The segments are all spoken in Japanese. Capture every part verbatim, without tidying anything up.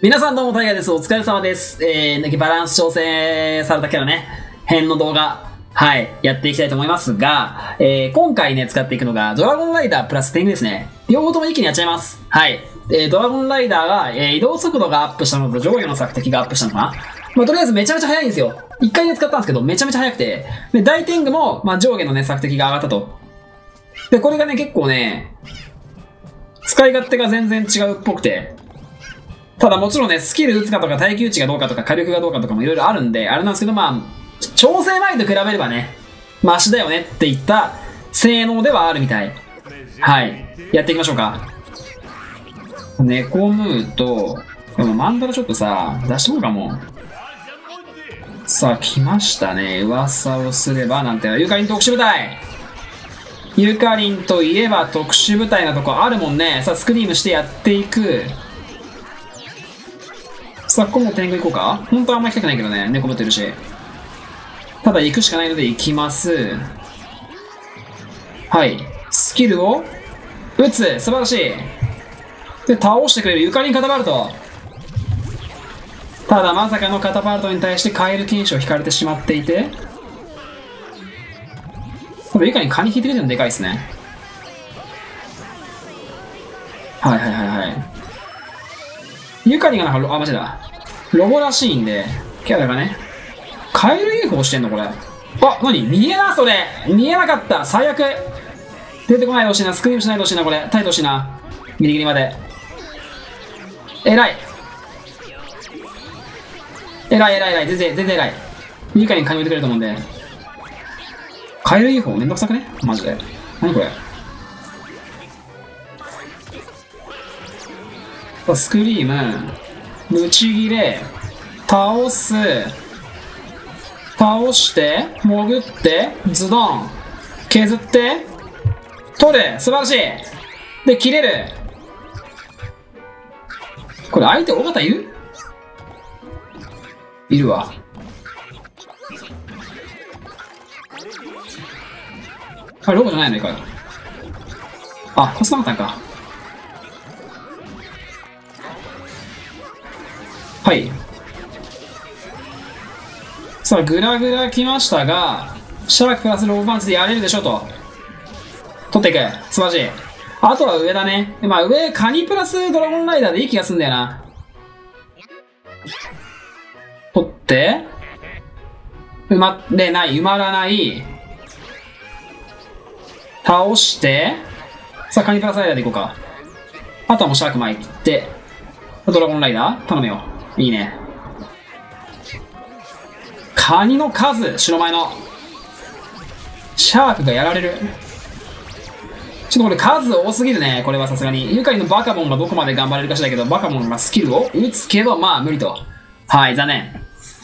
皆さんどうも、タイガーです。お疲れ様です。えー、バランス調整されたキャラね、編の動画、はい、やっていきたいと思いますが、えー、今回ね、使っていくのが、ドラゴンライダープラス天狗ですね。両方とも一気にやっちゃいます。はい。えー、ドラゴンライダーが、えー、移動速度がアップしたのと、上下の索敵がアップしたのかな。まあ、とりあえずめちゃめちゃ速いんですよ。一回で使ったんですけど、めちゃめちゃ速くて、で、大天狗も、まあ、上下のね、索敵が上がったと。で、これがね、結構ね、使い勝手が全然違うっぽくて、ただもちろんね、スキル打つかとか耐久値がどうかとか火力がどうかとかもいろいろあるんで、あれなんですけど、まあ、調整前と比べればね、マシだよねっていった性能ではあるみたい。はい。やっていきましょうか。ネコムーと、でもマンダラちょっとさ、出しとこうかも。さあ、来ましたね。噂をすれば、なんて、ユカリン特殊部隊ユカリンといえば特殊部隊なとこあるもんね。さあ、スクリームしてやっていく。さあ、今度天狗行こうか。本当はあんま行きたくないけどね。猫持ってるし。ただ行くしかないので行きます。はい。スキルを打つ。素晴らしい。で、倒してくれる。ユカリンカタパルト。ただ、まさかのカタパルトに対してカエル禁止を引かれてしまっていて。多分ユカリンカニ引いてくれるのでかいですね。はいはいはいはい。ユカリンがなんか、あ、マジだ。ロボらしいんで、キャラがね。カエル ユーフォー してんのこれ。あ、なに見えなそれ見えなかった最悪出てこないでほしいな。スクリームしないでほしいな、これ。耐えてほしいな。ギリギリまで。えらい。えらいえらいえらい。全然、全然えらい。ユカリンカニ置いてくれると思うんで。カエル ユーフォー めんどくさくねマジで。なにこれ。スクリーム、ブチギレ、倒す、倒して、潜って、ズドン、削って、取る、素晴らしい。で、切れる。これ相手、尾形いるいるわ。あ、ロボじゃないのかよ。あ、コストマタンか。はい。さあ、グラグラ来ましたが、シャークプラスロボパンチでやれるでしょと。取っていく。素晴らしい。あとは上だね。まあ上、カニプラスドラゴンライダーでいい気がすんだよな。取って、埋まれない、埋まらない。倒して、さあ、カニプラスライダーでいこうか。あとはもうシャーク巻いて、ドラゴンライダー頼むよ。いいね。カニの数、白前の。シャークがやられる。ちょっとこれ数多すぎるね。これはさすがに。ユカリのバカモンがどこまで頑張れるかしらだけど、バカモンがスキルを打つけど、まあ無理と。はい、残念。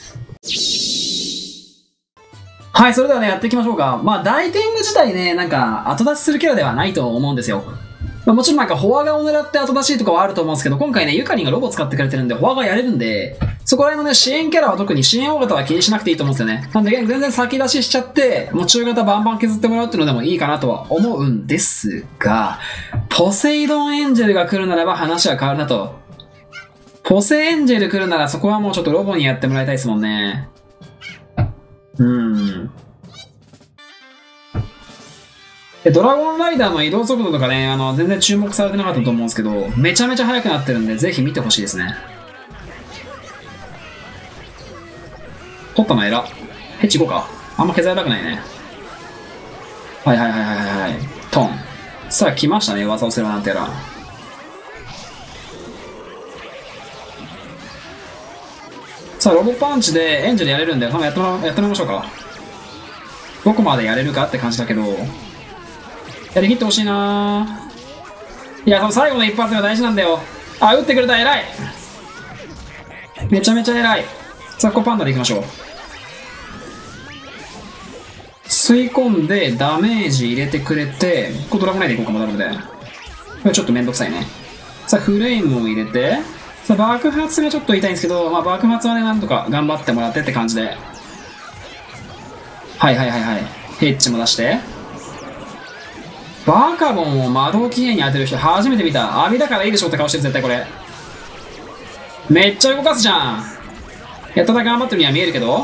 はい、それではね、やっていきましょうか。まあ、大天狗自体ね、なんか、後出しするキャラではないと思うんですよ。まあ、もちろんなんか、フォアガを狙って後出しとかはあると思うんですけど、今回ね、ユカリンがロボ使ってくれてるんで、フォアガやれるんで、そこら辺のね、支援キャラは特に支援大型は気にしなくていいと思うんですよね。なんで、全然先出ししちゃって、もう中型バンバン削ってもらうっていうのでもいいかなとは思うんですが、ポセイドンエンジェルが来るならば話は変わるなと。ポセエンジェル来るならそこはもうちょっとロボにやってもらいたいですもんね。うーん。で、ドラゴンライダーの移動速度とかね、あの、全然注目されてなかったと思うんですけど、めちゃめちゃ速くなってるんで、ぜひ見てほしいですね。取ったのエラ。ヘッチ行こうか。あんま削られたくないね。はいはいはいはいはい。トン。さあ来ましたね、技をすればなんてやら。さあ、ロボパンチでエンジェルやれるんで、やってもら、やってもらいましょうか。どこまでやれるかって感じだけど、やりきってほしいなぁ。いや、その最後の一発が大事なんだよ。あ、打ってくれた、偉い。めちゃめちゃ偉い。さあ、ここパンダでいきましょう。吸い込んでダメージ入れてくれて、ここドラゴンライダーいこうかもダメで。これちょっとめんどくさいね。さあ、フレームを入れて、さあ、爆発がちょっと痛いんですけど、まあ、爆発はね、なんとか頑張ってもらってって感じで。はいはいはいはい。ヘッジも出して。バカボンを魔導記念に当てる人初めて見た。網だからいいでしょって顔してる、絶対これ。 めっちゃ動かすじゃん。やっただけ頑張ってるには見えるけど。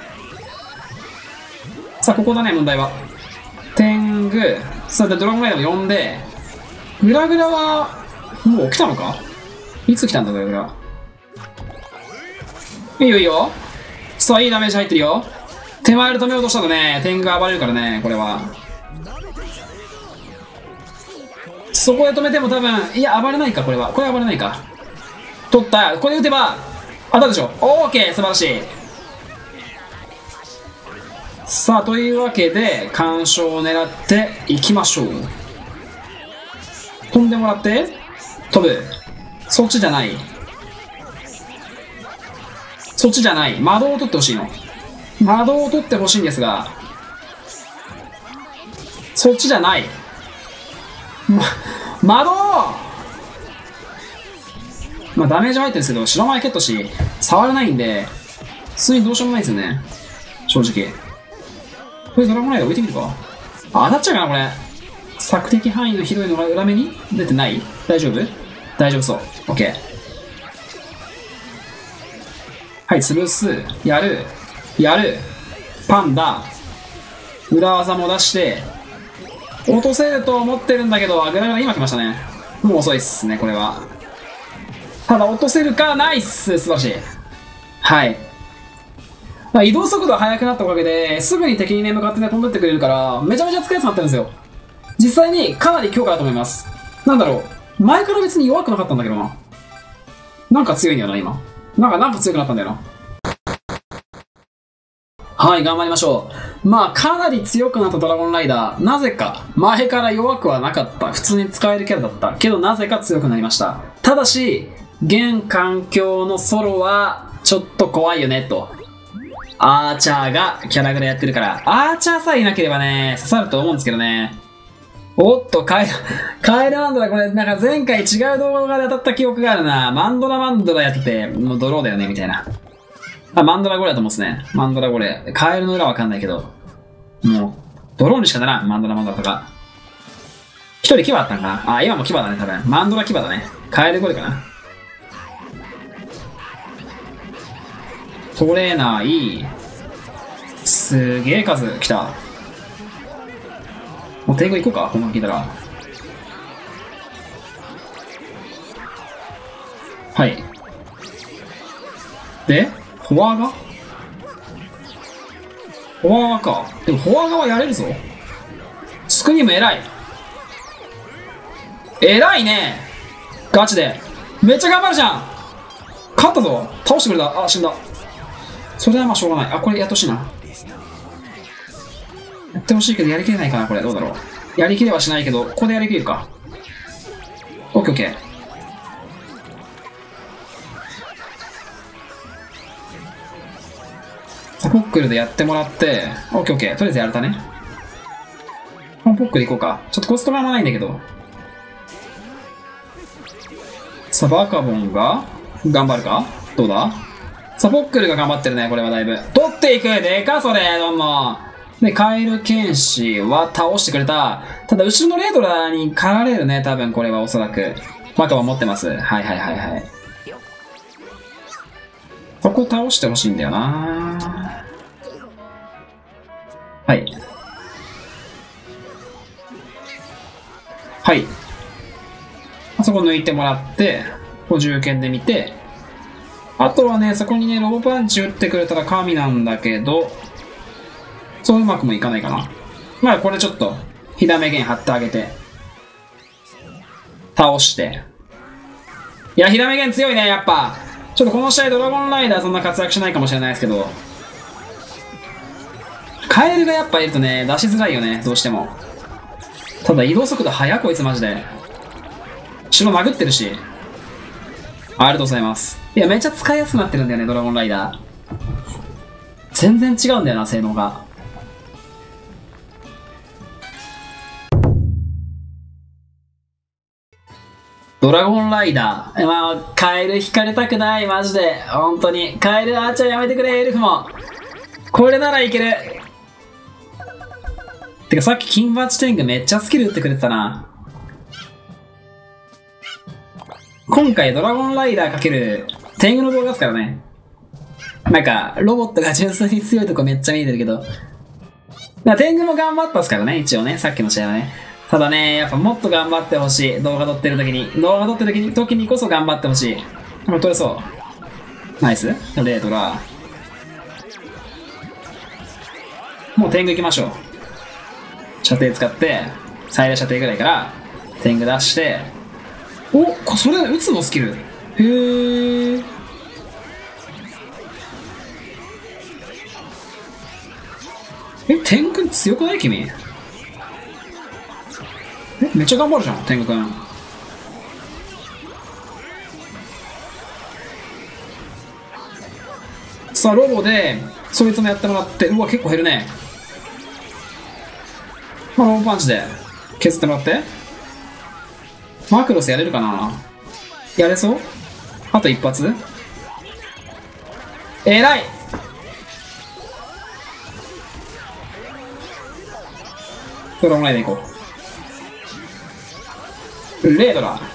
さあ、ここだね、問題は。天狗。さあ、で、ドラゴンライダーを呼んで、グラグラは、もう来たのか？いつ来たんだ、グラグラ。いいよいいよ。さあ、いいダメージ入ってるよ。手前で止めようとしたらね、天狗が暴れるからね、これは。そこで止めても多分、いや、暴れないか、これは。これは暴れないか。取った。これ打てば、当たるでしょ。オーケー、素晴らしい。さあ、というわけで、干渉を狙っていきましょう。飛んでもらって、飛ぶ。そっちじゃない。そっちじゃない。魔導を取ってほしいの。魔導を取ってほしいんですが、そっちじゃない。ま、魔導まあダメージ入ってるんですけど、白前蹴ったし、触らないんで、普通にどうしようもないですよね。正直。これドラゴンライダー置いてみるか。あ、当たっちゃうかな、これ。索敵範囲の広いのが裏目に出てない？大丈夫？大丈夫そう。OK。はい、潰す。やる。やる。パンダ。裏技も出して、落とせると思ってるんだけど、グラグラ今来ましたね。もう遅いっすね、これは。ただ落とせるか、ナイス！素晴らしい。はい。移動速度が速くなったおかげで、すぐに敵にね、向かってね、飛んでってくれるから、めちゃめちゃ使いやすくなってるんですよ。実際にかなり強化だと思います。なんだろう。前から別に弱くなかったんだけどな。なんか強いんだよな、今。なんか、なんか強くなったんだよな。はい、頑張りましょう。まあ、かなり強くなったドラゴンライダー。なぜか、前から弱くはなかった。普通に使えるキャラだった。けど、なぜか強くなりました。ただし、現環境のソロは、ちょっと怖いよね、と。アーチャーがキャラグラやってるから、アーチャーさえいなければね、刺さると思うんですけどね。おっと、カエル、カエルマンドラ、これ、なんか前回違う動画で当たった記憶があるな。マンドラマンドラやってて、もうドローだよね、みたいな。あ、マンドラゴレだと思うんですね。マンドラゴレ。カエルの裏わかんないけど。もう、ドローンにしかならん、マンドラマンドラとか。一人牙あったんかな。あ、今も牙だね、多分。マンドラ牙だね。カエルゴレかな。トレーナーいい。すげえ数来た。もう天狗行こうか、こんなの聞いたら。はい。で、フォアガフォアガか。でもフォアガはやれるぞ。スクリーム偉い。偉いね。ガチで。めっちゃ頑張るじゃん。勝ったぞ。倒してくれた。あ、死んだ。それはまあしょうがない。あ、これやってほしいな。やってほしいけどやりきれないかな、これ。どうだろう。やりきれはしないけど、ここでやりきれるか。オッケーオッケー。さあ、ポックルでやってもらって、オッケーオッケー。とりあえずやれたね。ポックル行こうか。ちょっとコストがあんまないんだけど。さあ、バカボンが頑張るか？どうだ？さあ、ポックルが頑張ってるね、これはだいぶ。取っていく！でかそれどんどん。で、カエル剣士は倒してくれた。ただ、後ろのレードラーに狩られるね、多分これはおそらく。バカは持ってます。はいはいはいはい。そこ倒してほしいんだよな。はい。はい。あそこ抜いてもらって、補充剣で見て、あとはね、そこにね、ロボパンチ打ってくれたら神なんだけど、そううまくもいかないかな。まあこれちょっと、火ダメ弦張ってあげて、倒して。いや、火ダメ弦強いね、やっぱ。ちょっとこの試合ドラゴンライダーそんな活躍しないかもしれないですけど、カエルがやっぱいるとね、出しづらいよね、どうしても。ただ移動速度速こいつマジで。城殴ってるし。ありがとうございます。いや、めっちゃ使いやすくなってるんだよね、ドラゴンライダー。全然違うんだよな、性能が。ドラゴンライダー。まあ、カエル引かれたくない、マジで。本当に。カエルアーチャーやめてくれ、エルフも。これならいける。てか、さっき金バチ天狗めっちゃスキル打ってくれてたな。今回ドラゴンライダーかける天狗の動画ですからね。なんか、ロボットが純粋に強いとこめっちゃ見えてるけど。だから天狗も頑張ったっすからね、一応ね、さっきの試合はね。ただね、やっぱもっと頑張ってほしい。動画撮ってる時に。動画撮ってる時に、時にこそ頑張ってほしい。これ撮れそう。ナイス。レートラ。もう天狗行きましょう。射程使って、最大射程ぐらいから、天狗出して、お、それ、撃つのスキル。へー。え、天狗強くない君？え、めっちゃ頑張るじゃん、天狗くん。さあ、ロボで、そいつもやってもらって、うわ、結構減るね。まあ、ロボパンチで削ってもらって。マクロスやれるかな？やれそう？あと一発？えらい！ドラゴンライダー行こう。レードラ。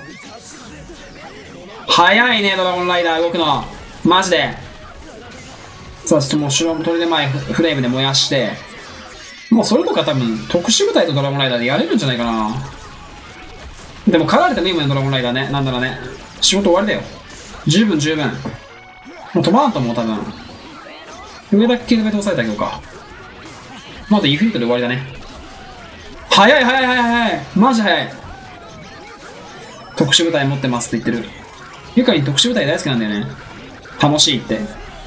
早いね、ドラゴンライダー動くの。マジで。さあ、ちょっともう白鳥で前フレームで燃やして、もうそれとか多分特殊部隊とドラゴンライダーでやれるんじゃないかな。でも狩られてもいいもんね、ドラゴンライダーね。なんだろうね。仕事終わりだよ。十分十分。もう飛ばんと思う、多分。上だけキルベト押さえてあげようか。まだインフィニットで終わりだね。早い早い早い早い。マジ早い。特殊部隊持ってますって言ってる。ゆかりん特殊部隊大好きなんだよね。楽しいって。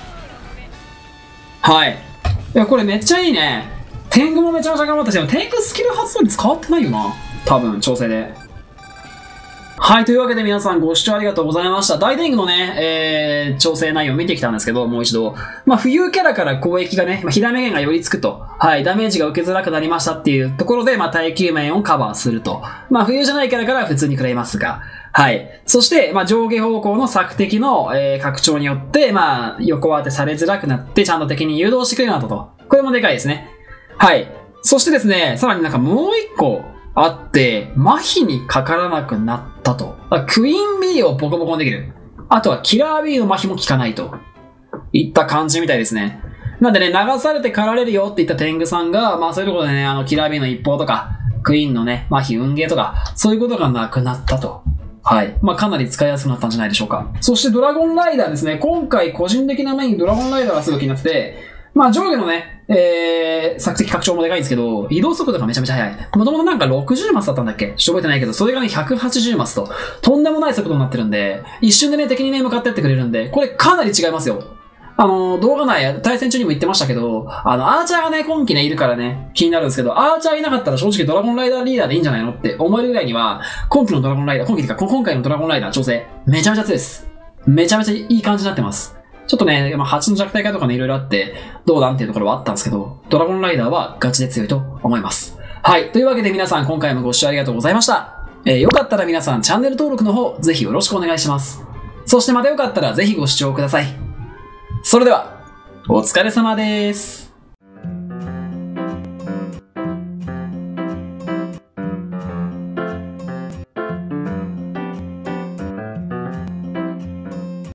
はい。いや、これめっちゃいいね。天狗もめちゃめちゃ頑張ったし、でも天狗スキル発動率変わってないよな。多分、調整で。はい、というわけで皆さんご視聴ありがとうございました。大天狗のね、えー、調整内容見てきたんですけど、もう一度。まあ、浮遊キャラから攻撃がね、まあ、火ダメ源が寄りつくと。はい、ダメージが受けづらくなりましたっていうところで、まあ、耐久面をカバーすると。まあ、浮遊じゃないキャラから普通に食らいますが。はい。そして、まあ、上下方向の索敵の、えー、拡張によって、まあ、横当てされづらくなって、ちゃんと敵に誘導してくれるようになったと。これもでかいですね。はい。そしてですね、さらになんかもう一個、あって、麻痺にかからなくなったと。クイーン B をボコボコにできる。あとはキラー B の麻痺も効かないと。いった感じみたいですね。なんでね、流されて狩られるよって言った天狗さんが、まあそういうところでね、あのキラー B の一方とか、クイーンのね、麻痺運ゲーとか、そういうことがなくなったと。はい。まあかなり使いやすくなったんじゃないでしょうか。そしてドラゴンライダーですね。今回個人的なメインドラゴンライダーがすごい気になってて、まあ上下のね、えー、索敵拡張もでかいんですけど、移動速度がめちゃめちゃ速い。もともとなんかろくじゅうマスだったんだっけちょっと覚えてないけど、それがね、ひゃくはちじゅうマスと、とんでもない速度になってるんで、一瞬でね、敵にね、向かってってくれるんで、これかなり違いますよ。あの、動画内、対戦中にも言ってましたけど、あの、アーチャーがね、今期ね、いるからね、気になるんですけど、アーチャーいなかったら正直ドラゴンライダーリーダーでいいんじゃないのって思えるぐらいには、今期のドラゴンライダー、今期か、今回のドラゴンライダー調整、めちゃめちゃ強いです。めちゃめちゃいい感じになってます。ちょっとね、まあ、はちの弱体化とかね、いろいろあって、どうだんっていうところはあったんですけど、ドラゴンライダーはガチで強いと思います。はい。というわけで皆さん、今回もご視聴ありがとうございました。えー、よかったら皆さん、チャンネル登録の方、ぜひよろしくお願いします。そしてまたよかったら、ぜひご視聴ください。それでは、お疲れ様です。